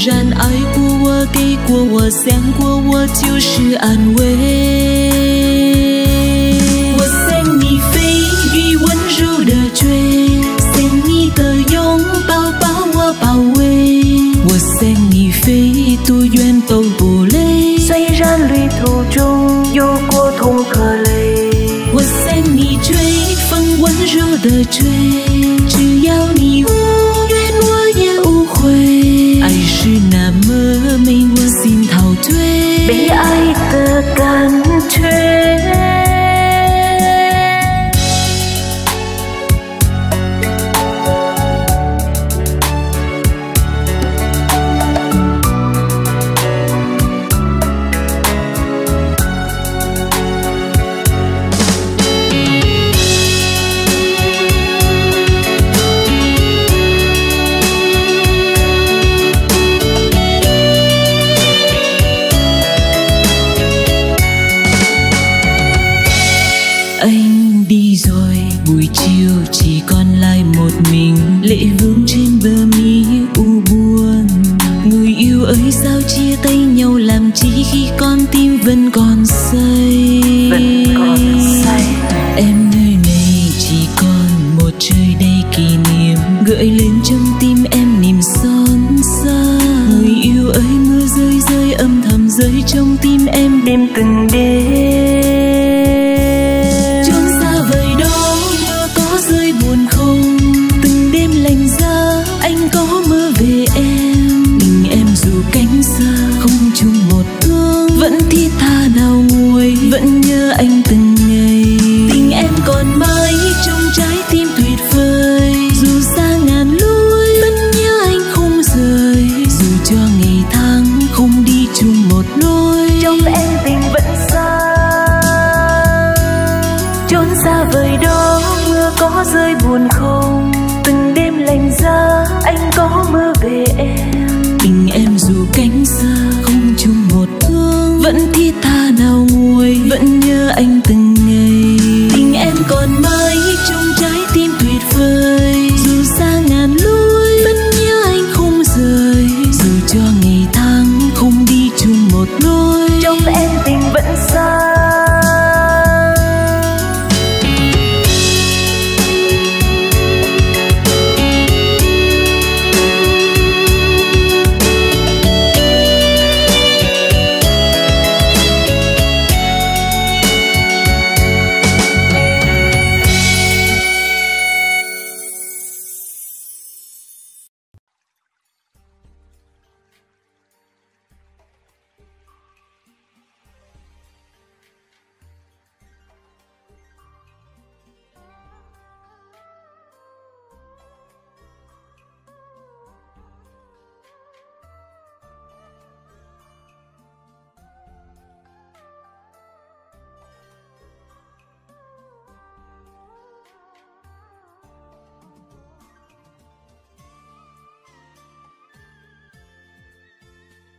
然爱过我，给过我，想过我，就是安慰。我想你飞，雨温柔的追，想你的拥抱把我包围。我想你飞，多远都不累， 虽然旅途中有过痛和泪。 我向你追，风温柔的追，只要你无怨我也无悔。爱是那么美，我心陶醉， 被爱的感觉。 Anh đi rồi, buổi chiều chỉ còn lại một mình, lệ vương trên bờ mi u buồn. Người yêu ơi sao chia tay nhau làm chi khi con tim vẫn còn say. Em nơi này chỉ còn một trời đầy kỷ niệm, gợi lên trong tim em niềm xót xa. Người yêu ơi mưa rơi rơi âm thầm rơi trong tim em đêm từng đêm. Buồn không từng đêm lạnh giá, anh có mơ về em. Tình em dù cánh xa không chung một hướng, vẫn thiết tha nào nguôi, vẫn nhớ anh từng ngày. Tình em còn mãi trong trái tim tuyệt vời, dù xa ngàn lối vẫn nhớ anh không rời. Dù cho ngày tháng không đi chung một lối, trong em tình vẫn xa. Chốn xa vời đó mưa có rơi buồn không, từng đêm lạnh giá anh có mơ về em. Tình em dù cánh xa